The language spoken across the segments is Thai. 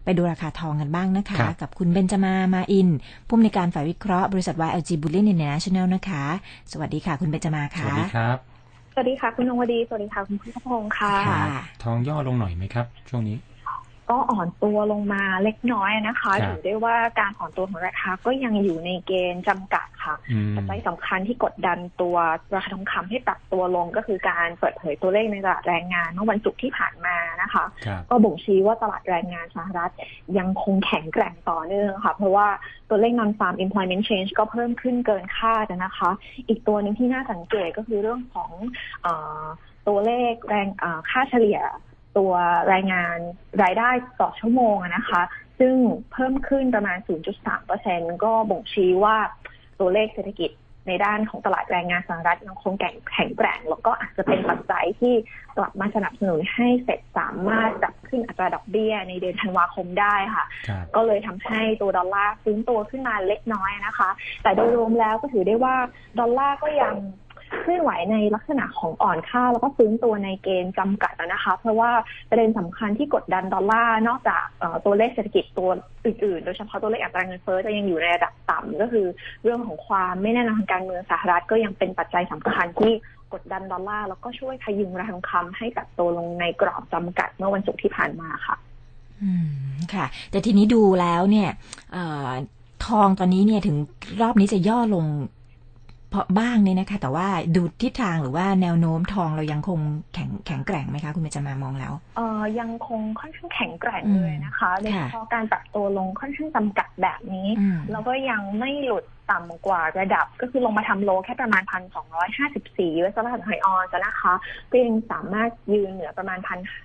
ไปดูราคาทองกันบ้างนะคะกับคุณเบญจมาอินผู้อำนวยการฝ่ายวิเคราะห์บริษัท YLG Bullion International นะคะสวัสดีค่ะคุณเบญจมาค่ะสวัสดีครับสวัสดีค่ะคุณนงวดีสวัสดีค่ะคุณพุทธพงศ์ค่ะทองย่อลงหน่อยไหมครับช่วงนี้ก็อ่อนตัวลงมาเล็กน้อยนะคะถือได้ว่าการอ่อนตัวของราคาก็ยังอยู่ในเกณฑ์จำกัดค่ะปัจจัยสำคัญที่กดดันตัวราคาทองคำให้ปรับตัวลงก็คือการเปิดเผยตัวเลขในตลาดแรงงานเมื่อวันศุกร์ที่ผ่านมานะคะก็บ่งชี้ว่าตลาดแรงงานสหรัฐยังคงแข็งแกร่งต่อเนื่องค่ะเพราะว่าตัวเลข non-farm employment change ก็เพิ่มขึ้นเกินคาดนะคะอีกตัวนึงที่น่าสังเกตก็คือเรื่องของตัวเลขแรงค่าเฉลี่ยตัวรายงานรายได้ต่อชั่วโมงนะคะซึ่งเพิ่มขึ้นประมาณ 0.3% ก็บ่งชี้ว่าตัวเลขเศรษฐกิจในด้านของตลาดแรงงานสหรัฐยังคงแข็งแกร่งแล้วก็อาจจะเป็นปัจจัยที่กลับมาสนับสนุนให้เฟดสามารถปรับขึ้นอัตราดอกเบี้ยในเดือนธันวาคมได้ค่ะก็เลยทำให้ตัวดอลลาร์ฟื้นตัวขึ้นมาเล็กน้อยนะคะแต่โดยรวมแล้วก็ถือได้ว่าดอลลาร์ก็ยังเคลื่อนไหวในลักษณะของอ่อนค่าแล้วก็ฟื้นตัวในเกณฑ์จำกัดนะคะเพราะว่าประเด็นสำคัญที่กดดันดอลลาร์นอกจากตัวเลขเศรษฐกิจตัวอื่นๆโดยเฉพาะตัวเลขอัตราเงินเฟ้อจะยังอยู่ในระดับต่ำก็คือเรื่องของความไม่แน่นอนทางการเมืองสหรัฐก็ยังเป็นปัจจัยสำคัญที่กดดันดอลลาร์แล้วก็ช่วยพยุงราคาทองคำให้ปรับตัวลงในกรอบจำกัดเมื่อวันศุกร์ที่ผ่านมาค่ะค่ะแต่ทีนี้ดูแล้วเนี่ยทองตอนนี้เนี่ยถึงรอบนี้จะย่อลงเพราะบ้างเนี่ยนะคะแต่ว่าดูทิศทางหรือว่าแนวโน้มทองเรายังคงแข็งแกร่งไหมคะคุณเบญจมามองแล้วยังคงค่อนข้างแข็งแกร่งเลยนะคะโดยเฉพาะการปรับตัวลงค่อนข้างจำกัดแบบนี้แล้วก็ยังไม่หลุดต่ำกว่าระดับก็คือลงมาทำโลแค่ประมาณ 1,254 US ดอลลาร์ต่อไทยออนซ์นะคะก็ยังสามารถยืนเหนือประมาณ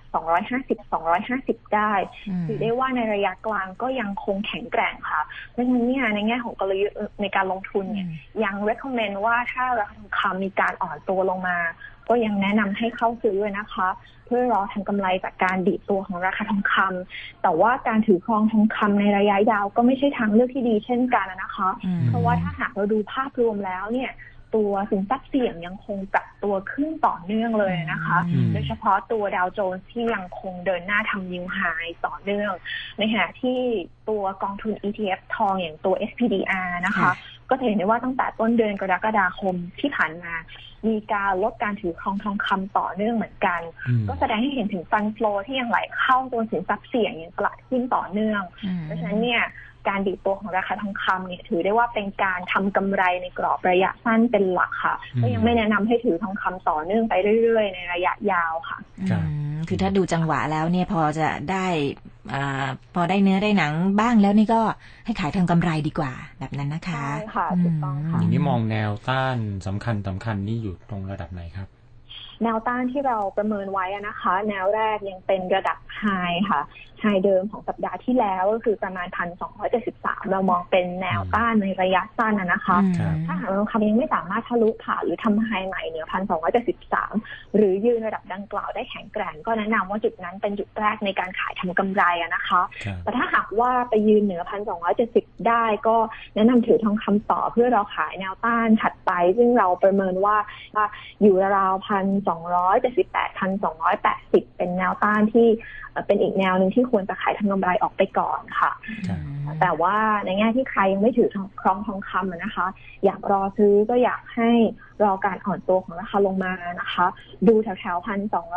1,250 ได้ถือได้ว่าในระยะกลางก็ยังคงแข็งแกร่งค่ะเพราะฉะนั้นเนี่ยในแง่ของกลยุทธ์ในการลงทุนเนี่ยยัง recommend ว่าถ้าราคาทองคำมีการอ่อนตัวลงมาก็ยังแนะนำให้เข้าซื้อเลยนะคะเพื่อรอทำกำไรจากการดีดตัวของราคาทองคำแต่ว่าการถือครองทองคำในระยะยาวก็ไม่ใช่ทางเลือกที่ดีเช่นกันนะคะเพราะว่าถ้าหากเราดูภาพรวมแล้วเนี่ยตัวสินทรัพย์เสี่ยงยังคงปรับตัวขึ้นต่อเนื่องเลยนะคะโดยเฉพาะตัวดาวโจนส์ที่ยังคงเดินหน้าทำนิวไฮต่อเนื่องในขณะที่ตัวกองทุน ETF ทองอย่างตัว SPDR นะคะก็จะเห็นได้ว่าตั้งแต่ต้นเดือนกรกฎาคมที่ผ่านมามีการลดการถือครองทองคำต่อเนื่องเหมือนกันก็แสดงให้เห็นถึงฟันโฟลที่ยังไหลเข้าตัวสินทรัพย์เสี่ยงอย่างตลาดหุ้นต่อเนื่องเพราะฉะนั้นเนี่ยการดีดตัวของราคาทองคำเนี่ยถือได้ว่าเป็นการทำกำไรในกรอบระยะสั้นเป็นหลักค่ะก็ยังไม่แนะนำให้ถือทองคำต่อเนื่องไปเรื่อยๆในระยะยาวค่ะคือถ้าดูจังหวะแล้วเนี่ยพอจะได้พอได้เนื้อได้หนังบ้างแล้วนี่ก็ให้ขายทางกำไรดีกว่าแบบนั้นนะคะใช่ค่ะถูกต้องค่ะอย่างนี้มองแนวต้านสำคัญนี่อยู่ตรงระดับไหนครับแนวต้านที่เราประเมินไว้นะคะแนวแรกยังเป็นระดับไฮค่ะไฮเดิมของสัปดาห์ที่แล้วก็คือประมาณ 1,273 เรามองเป็นแนวต้านในระยะสั้นนะคะถ้าหากทองคำยังไม่สามารถทะลุผ่านหรือทำไฮใหม่เหนือ 1,273 หรือยืนระดับดังกล่าวได้แข็งแกร่งก็แนะนำว่าจุดนั้นเป็นจุดแรกในการขายทำกำไรนะคะแต่ถ้าหากว่าไปยืนเหนือ 1,270 ได้ก็แนะนำถือทองคำต่อเพื่อเราขายแนวต้านถัดไปซึ่งเราประเมินว่าอยู่ราว 1,278 1,280 เป็นแนวต้านที่เป็นอีกแนวนึงที่ควรจะขายทำกำไรออกไปก่อนค่ะแต่ว่าในแง่ที่ใครยังไม่ถือครองทองคำนะคะอยากรอซื้อก็อยากให้รอการอ่อนตัวของราคาลงมานะคะดูแถวๆ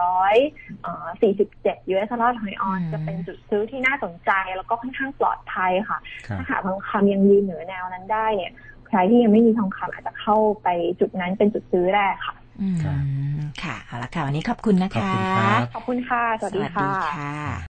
1,247 US ดอลลาร์ต่อออนซ์จะเป็นจุดซื้อที่น่าสนใจแล้วก็ค่อนข้างปลอดภัยค่ะถ้าหากทองคำยังยืนเหนือแนวนั้นได้เนี่ยใครที่ยังไม่มีทองคำอาจจะเข้าไปจุดนั้นเป็นจุดซื้อแรกค่ะค่ะเอาละค่ะวันนี้ขอบคุณนะคะขอบคุณค่ะสวัสดีค่ะ